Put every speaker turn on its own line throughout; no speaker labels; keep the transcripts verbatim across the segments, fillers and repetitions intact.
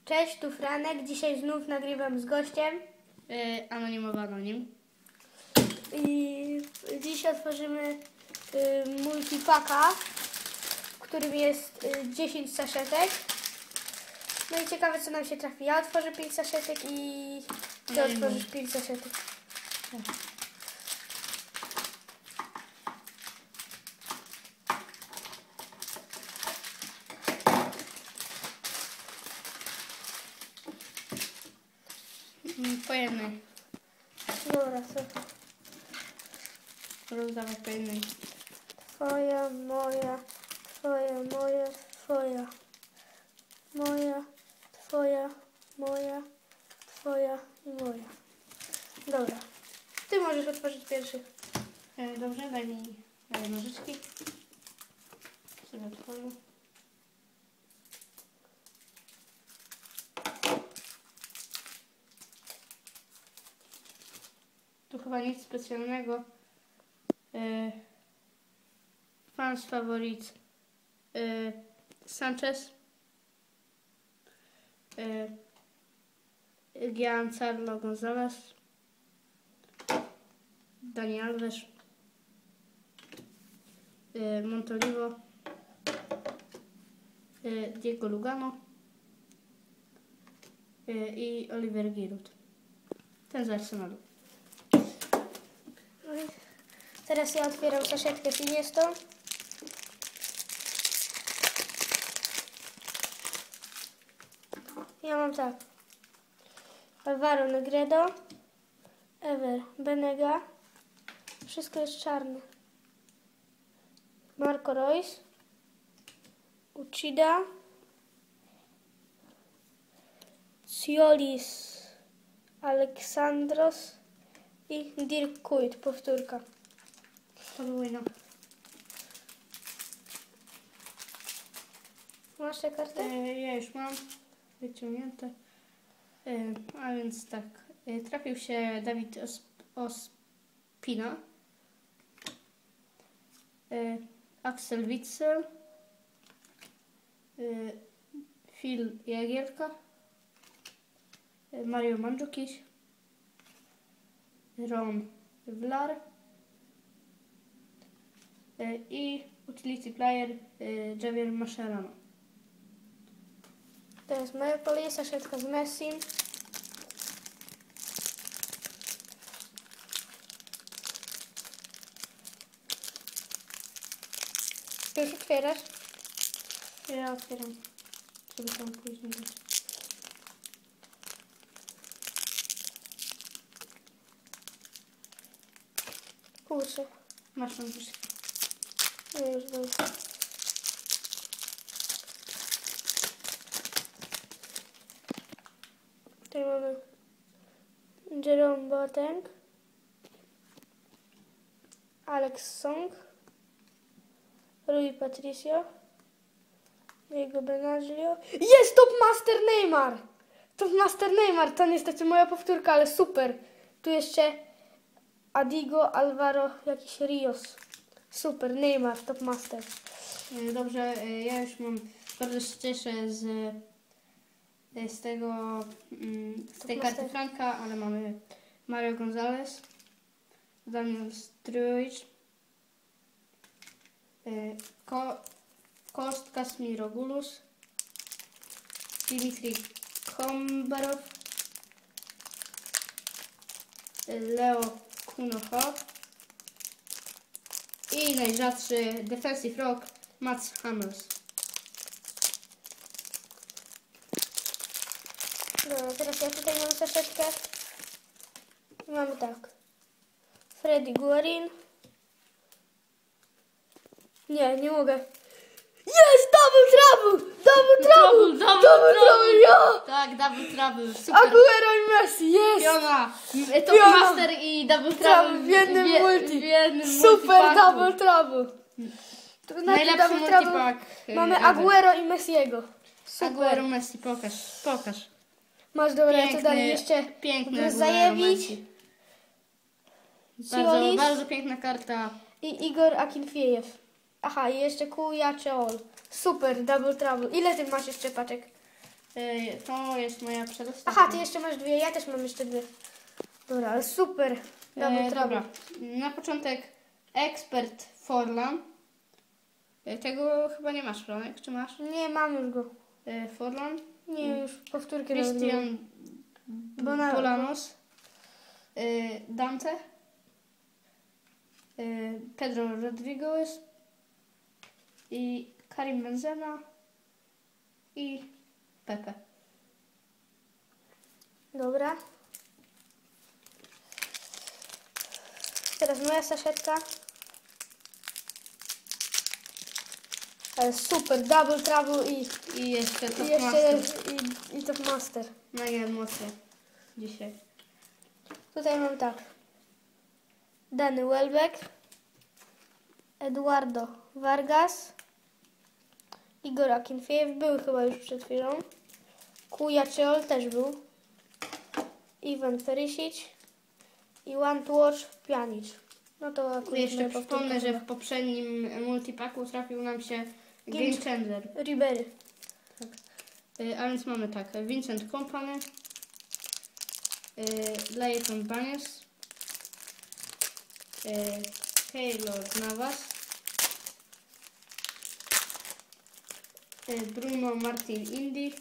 Cześć, tu Franek. Dzisiaj znów nagrywam z gościem.
Yy, anonimowy anonim.
I dziś otworzymy y, multipaka, w którym jest y, dziesięć saszetek. No i ciekawe, co nam się trafi. Ja otworzę pięć saszetek i ty
No i
otworzysz
mój.
pięć saszetek.
Tak. Mm, Po jednej.
Dobra, co?
Rozdawaj po jednej.
Twoja, moja, twoja, moja, twoja. Moja, twoja, moja, twoja i moja. Dobra. Ty możesz otworzyć pierwszy.
Yy, dobrze, daj mi daj nożyczki. Sobie otworzę. Tu chyba nic specjalnego. Yy, fans faworit. Yy, Sanchez. Yy, Giancarlo González. Dani Alves. Yy, Montolivo. Yy, Diego Lugano. Yy, I Oliver Giroud. Ten z Arsenalu.
No i teraz ja otwieram saszetkę Finestą. Ja mam tak. Alvaro Negredo, Ever Benega. Wszystko jest czarne. Marco Reus, Uchida, Ciolis, Aleksandros i Dirk Kuyt, powtórka.
Podwójna.
Masz tę kartę?
Yy, ja już mam wyciągnięte. Yy, a więc tak. Yy, trafił się Dawid Os Ospina. Yy, Axel Witsel. Yy, Phil Jagielka. Yy, Mario Mandzukic. Ron Vlar. Yy, I utility player yy, Javier Mascherano.
To jest moja kolej, saszetka z Messim. Już otwierasz?
Ja otwieram, żeby tam później dać.
Kurczę.
Masz tam coś.
No już dam. Tutaj mamy Jerome Boateng, Alex Song, Rui Patricio, Diego Benaglio. Jest Top Master Neymar! Top Master Neymar, to niestety moja powtórka, ale super. Tu jeszcze Adigo, Alvaro, jakiś Rios. Super, Neymar, Top Master.
Yy, Dobrze, yy, ja już mam, bardzo się cieszę z, yy, z tego, mm, z tej
Top
karty
Master.
Franka, ale mamy Mario González, Daniel Struijs, yy, Ko Kostas Mirogulus, Dimitri Kombarow, yy, Leo Kunoho i najrzadszy Defensive Rock Mats Hummels.
No, teraz ja tutaj mam saszetkę. Mamy tak. Freddy Guarin. Nie, nie mogę. Jest! Double trouble! Double trouble!
Double, double,
double
trouble.
trouble! Ja!
Tak, double trouble, super.
Aguero i Messi, jest!
Piona, Top
Piona.
Master i double trouble
Trouble w jednym
wie-
multi.
w jednym
Super
multipaku.
double trouble! Tu na tym
Najlepszy
double trouble
multipak. y,
mamy
ever.
Aguero i Messiego. Super.
Aguero Messi, pokaż, pokaż.
Masz dobra, ja to
Piękny,
dalej jeszcze
piękny
mogę
Aguero
zajebić.
Messi. Bardzo,
Ciolis
bardzo piękna karta.
i Igor Akinfiejew. Aha, i jeszcze Kujaczol. Super, double trouble. Ile ty masz jeszcze paczek?
Y, to jest moja przedostatnia.
Aha, ty jeszcze masz dwie, ja też mam jeszcze dwie. Dobra, ale super. Double
E,
trouble.
dobra. Na początek Expert Forlan. E, tego chyba nie masz, Franek, czy masz?
Nie, mam już go.
E, Forlan.
Nie, już powtórkę nawet nie mam.
Christian
Bona-
Bolanos. E, Dante. E, Pedro Rodriguez. I Karim Benzema. I Pepe.
Dobra. Teraz moja saszetka. Ale super, double trouble i,
I jeszcze
i
Top
jeszcze
Master.
i, i top master.
Mega emocje dzisiaj.
Tutaj mam tak. Danny Welbeck, Eduardo Vargas, Igor Akinfejew, był chyba już przed chwilą. Kujaciol też był. Iwan Perisic i One to Watch Pjanic. No to akurat
Jeszcze
moja
przypomnę,
powtórka
że
chyba.
w poprzednim multipaku trafił nam się
Game
Game Changer.
Ribery.
Y, A więc mamy tak, Vincent Kompany, y, Leighton Baines, y, Keylor Navas, y, Bruno Martin Indy,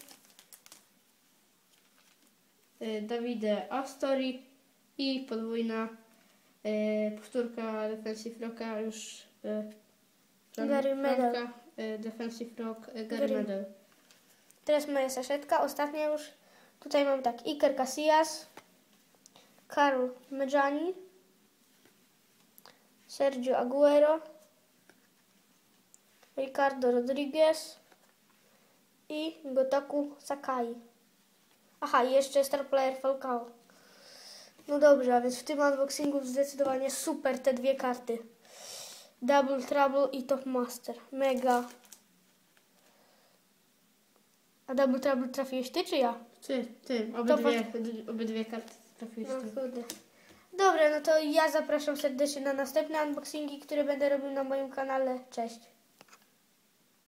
y, Davide Astori i podwójna y, powtórka Defensive Rocka już y,
Gary Medel.
Franka, y, Defensive Rock y, Gary
Gary-
Medel.
Teraz moja saszetka, ostatnia już. Tutaj mam tak, Iker Casillas, Karol Medjani, Sergio Aguero, Ricardo Rodriguez i Gotaku Sakai. Aha, i jeszcze Star Player Falcao. No dobrze, a więc w tym unboxingu zdecydowanie super te dwie karty. Double Trouble i Top Master. Mega. A Double Trouble trafiłeś ty czy ja?
Ty, ty, obydwie, obydwie karty trafiłeś
No
ty.
kurde. Dobra, no to ja zapraszam serdecznie na następne unboxingi, które będę robił na moim kanale. Cześć.